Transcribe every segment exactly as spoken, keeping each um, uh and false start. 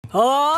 어!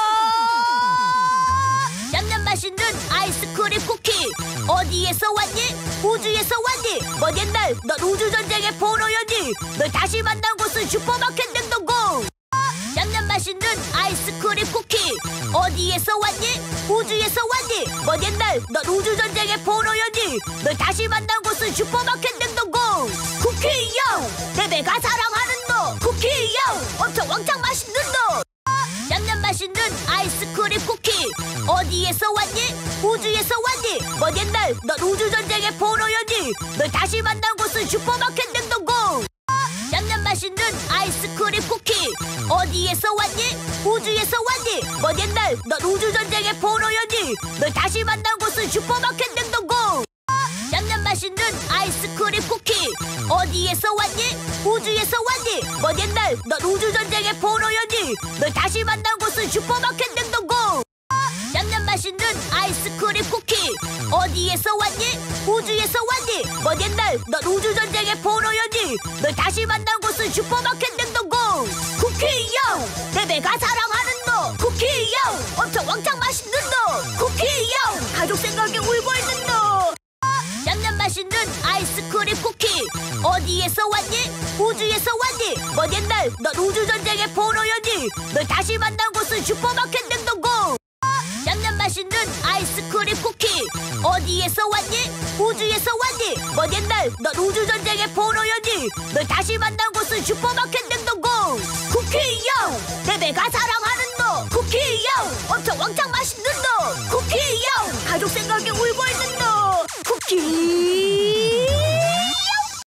냠냠 맛있는 아이스크림 쿠키. 어디에서 왔니? 우주에서 왔니? 먼 옛날 넌 우주전쟁의 포로였니? 널 다시 만난 곳은 슈퍼마켓 냉동고. 냠냠 맛있는 아이스크림 쿠키. 어디에서 왔니? 우주에서 왔니? 먼 옛날 넌 우주전쟁의 포로였니? 널 다시 만난 곳은 슈퍼마켓 냉동고. 쿠키요, 내 배가 사랑하는 너. 쿠키요, 엄청 왕창 맛있는 너. 냠냠 맛있는 아이스크림 쿠키. 어디에서 왔니? 우주에서 왔니? 먼 옛날 넌 우주전쟁의 포로였니? 널 다시 만난 곳은 슈퍼마켓 냉동고. 냠냠 맛있는 아이스크림 쿠키. 어디에서 왔니? 우주에서 왔니? 먼 옛날 넌 우주전쟁의 포로였니? 널 다시 만난 곳은 슈퍼마켓 냉동고. 냠냠 맛있는 아이스크림 쿠키. 어디에서 왔니? 우주에서 왔니? 먼 옛날 넌 우주전쟁의 포로였니? 널 다시 만난 곳은 슈퍼마켓 냉동고. 냠냠 맛있는 아이스크림 쿠키. 어디에서 왔니? 우주에서 왔니? 먼 옛날 넌 우주전쟁의 포로였니? 널 다시 만난 곳은 슈퍼마켓 냉동고. 쿠키요, 내 배가 사랑하는 너. 쿠키요, 엄청 왕창 맛있는 너. 쿠키요, 가족 생각에 울고 있는 너. 냠냠 맛있는 아이스크림 쿠키. 어디에서 왔니? 우주에서 왔니? 먼 옛날 넌 우주전쟁의 포로였니? 널 다시 만난 곳은 슈퍼마켓 냉동고. 냠냠 맛있는 아이스크림 쿠키. 어디에서 왔니? 우주에서 왔니? 먼 옛날 넌 우주전쟁의 포로였니? 널 다시 만난 곳은 슈퍼마켓 냉동고. 쿠키요, 내 배가 사랑하는 너. 쿠키요, 엄청 왕창 맛있는 너. 쿠키요, 가족 생각에 울고 있는 너. 쿠키